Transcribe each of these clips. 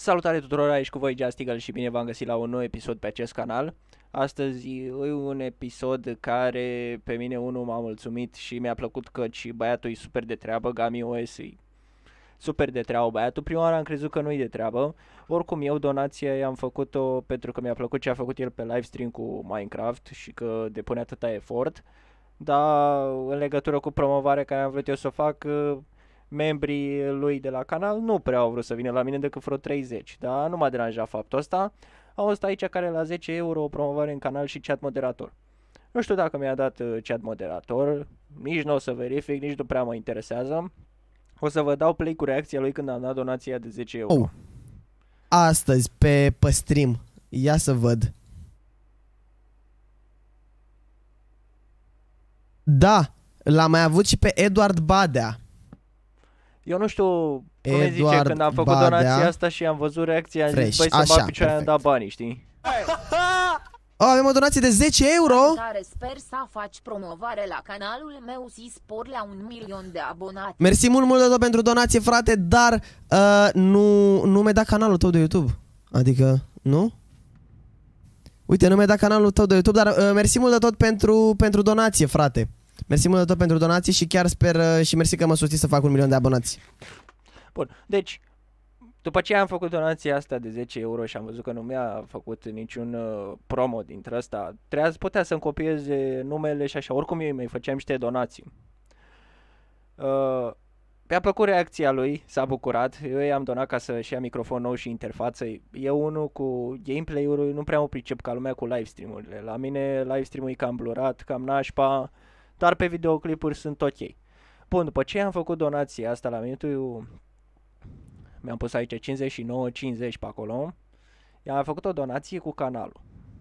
Salutare tuturor, aici cu voi Just Eagle și bine v-am găsit la un nou episod pe acest canal. Astăzi e un episod care pe mine unul m-a mulțumit și mi-a plăcut că și băiatul e super de treabă, Gami OS e super de treabă băiatul. Prima oară am crezut că nu-i de treabă, oricum eu donația i-am făcut-o pentru că mi-a plăcut ce a făcut el pe livestream cu Minecraft și că depune atâta efort. Dar în legătură cu promovarea care am vrut eu să o fac, membrii lui de la canal nu prea au vrut să vină la mine decât vreo 30, dar nu m-a deranjat faptul ăsta. Am văzut aici care la 10 euro o promovare în canal și chat moderator. Nu știu dacă mi-a dat chat moderator, nici nu o să verific, nici nu prea mă interesează. O să vă dau play cu reacția lui când am dat donația de 10 euro. Oh. Astăzi pe stream. Ia să văd. Da, l-am mai avut și pe Eduard Badea. Eu nu știu cum îi zice, când am făcut donația asta și am văzut reacția, am zis, băi, să bag picioare, am dat banii, știi? Avem o donație de 10 euro. Care sper să faci promovare la canalul meu și spor la 1.000.000 de abonați. Mersi mult de tot pentru donație, frate, dar nu mi-a dat canalul tău de YouTube. Adică, nu? Uite, nu mi-a dat canalul tău de YouTube, dar mersi mult de tot pentru donație, frate. Mersi mult de tot pentru donație și chiar sper și mersi că mă susții să fac 1.000.000 de abonați. Bun, deci după ce am făcut donația asta de 10 euro și am văzut că nu mi-a făcut niciun promo dintre ăsta, putea să-mi copieze numele și așa, oricum eu mai făceam niște donații. Mi-a plăcut reacția lui, s-a bucurat, eu i-am donat ca să-și ia microfon nou și interfață. Eu unul cu gameplay-uri nu prea mă pricep ca lumea cu livestream-urile. La mine livestream-ul e cam blurat, cam nașpa, dar pe videoclipuri sunt ok. Bun, după ce am făcut donația asta la minutul... Mi-am pus aici 59-50 pe acolo. I-am făcut o donație cu canalul.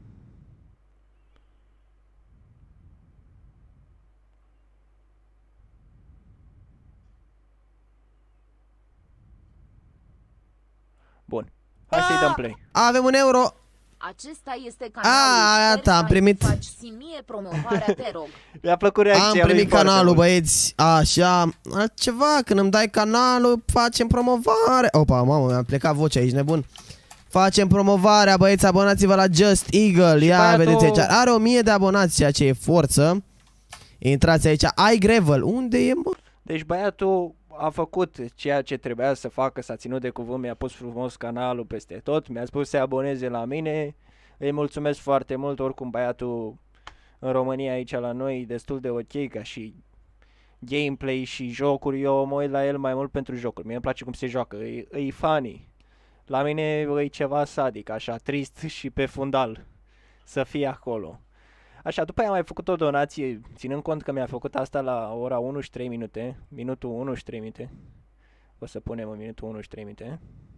Bun. Hai să-i dăm play. Avem 1 euro. Acesta este canalul. Gata, am primit. Faci și mie promovarea, te rog. Mi-a plăcut reacția lui. Am primit canalul, băieți. Așa, altceva, când îmi dai canalul, facem promovare. Opa, mamă, mi-a plecat vocea aici, nebun. Facem promovarea, băieți, abonați-vă la Just Eagle. Ia vedeți aici, are 1000 de abonați, ceea ce e forță. Intrați aici, iGravel. Unde e, mă? Deci băiatul a făcut ceea ce trebuia să facă, s-a ținut de cuvânt, mi-a pus frumos canalul peste tot, mi-a spus să se aboneze la mine. Îi mulțumesc foarte mult, oricum băiatul în România aici la noi e destul de ok ca și gameplay și jocuri. Eu mă uit la el mai mult pentru jocuri, mie îmi place cum se joacă, e funny. La mine e ceva sadic, așa, trist și pe fundal să fie acolo. Așa, după aia am mai făcut o donație, ținând cont că mi-a făcut asta la ora 1 și 3 minute, minutul 1 și 3 minute. O să punem în minutul 1 și 3 minute.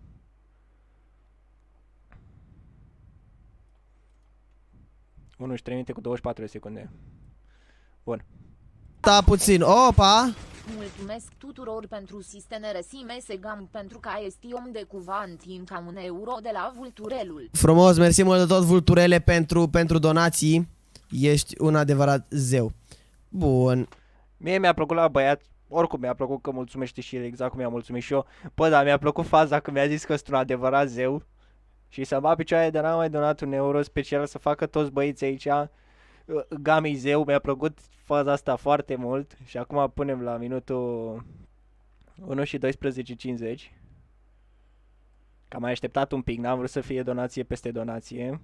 Unu și 3 minute cu 24 de secunde. Bun. Da, puțin, opa. Mulțumesc tuturor pentru susținere și mesegam pentru că ești om de cuvânt ca 1 euro de la Vulturelul. Frumos, mersi mult de tot, Vulturele, pentru donații. Ești un adevărat zeu. Bun. Mie mi-a plăcut la băiat, oricum mi-a plăcut că mulțumește și el exact cum mi-a mulțumit și eu. Bă, dar mi-a plăcut faza când mi-a zis că sunt un adevărat zeu. Și să-mi bat picioare de n-am mai donat 1 euro special să facă toți băieții aici. Gami zeu, mi-a plăcut faza asta foarte mult. Și acum punem la minutul 1 și 12:50. Că am mai așteptat un pic, n-am vrut să fie donație peste donație.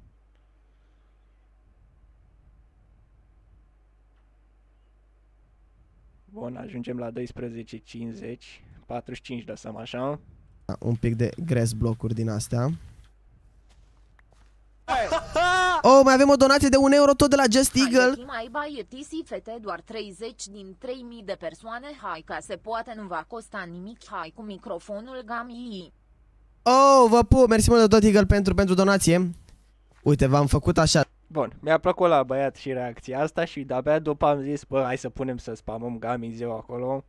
Bun, ajungem la 12:50, 45 lăsăm așa. Un pic de grass blocuri din astea. Oh, mai avem o donație de 1 euro tot de la Just Eagle. Mai băieții fete, doar 30 din 3000 de persoane. Hai că se poate, nu va costa nimic. Hai cu microfonul Gami. Oh, vă pup, mersi mult de tot, Eagle, pentru donație. Uite, v-am făcut așa. Bun, mi-a plăcut la băiat și reacția asta și de-abia după am zis, bă, hai să punem să spamăm Gami zeu acolo.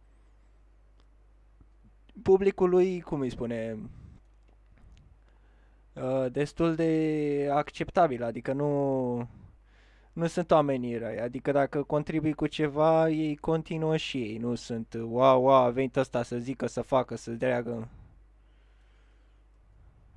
Publicul lui, cum îi spune, destul de acceptabil, adică nu sunt oamenii răi, adică dacă contribui cu ceva, ei continuă și ei, nu sunt, wow, a venit ăsta să zică, să facă, să dreagă.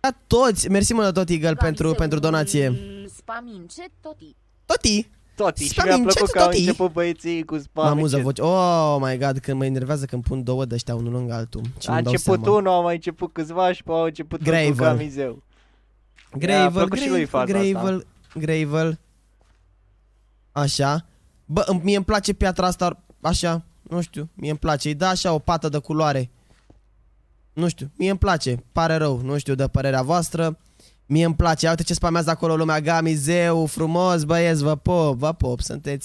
toți. Mersi mult tot Eagle pentru donație. Spamincet toti. Toti. Toti, și Spam mi-a plăcut încet, că au Toti. început băieții cu spam Mă amuză încet. voce. Oh my god, când mă enervează când pun două de ăștia unul lângă altul. Și A nu-mi dau început seama. unul, au mai început câțiva și au început tot cu Gravel. Camizeu. Mi-a plăcut și lui faza asta. Gravel. Așa. Bă, mie îmi place piatra asta, așa, nu știu, mie îmi place. Îi da așa o pată de culoare. Nu știu, mie îmi place, pare rău, nu știu de părerea voastră. Mie îmi place, uite ce spamează acolo lumea, Gamizeu, frumos băieți, vă pop,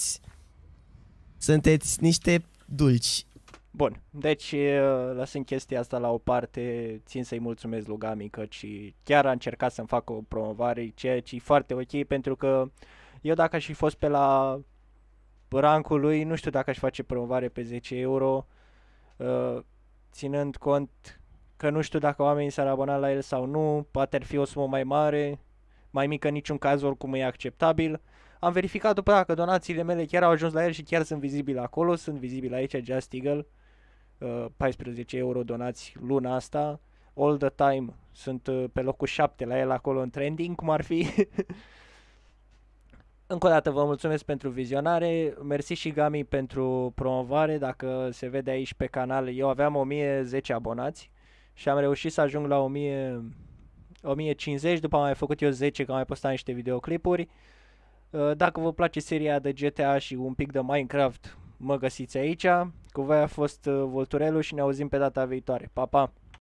sunteți niște dulci. Bun, deci lăsând chestia asta la o parte, țin să-i mulțumesc lui Gami căci chiar a încercat să-mi facă o promovare, ceea ce e foarte ok, pentru că eu dacă aș fi fost pe la rancul lui, nu știu dacă aș face promovare pe 10 euro, ținând cont că nu știu dacă oamenii s-ar abona la el sau nu, poate ar fi o sumă mai mare, mai mică în niciun caz, oricum e acceptabil. Am verificat după dacă donațiile mele chiar au ajuns la el și chiar sunt vizibile acolo, sunt vizibile aici, Just Eagle, 14 euro donați luna asta, all the time sunt pe locul 7 la el acolo în trending, cum ar fi. Încă o dată vă mulțumesc pentru vizionare, mersi și Gami pentru promovare, dacă se vede aici pe canal, eu aveam 1010 abonați și am reușit să ajung la 1050, după am mai făcut eu 10 că am mai postat niște videoclipuri. Dacă vă place seria de GTA și un pic de Minecraft, mă găsiți aici. Cu voi a fost Volturelu și ne auzim pe data viitoare. Pa, pa!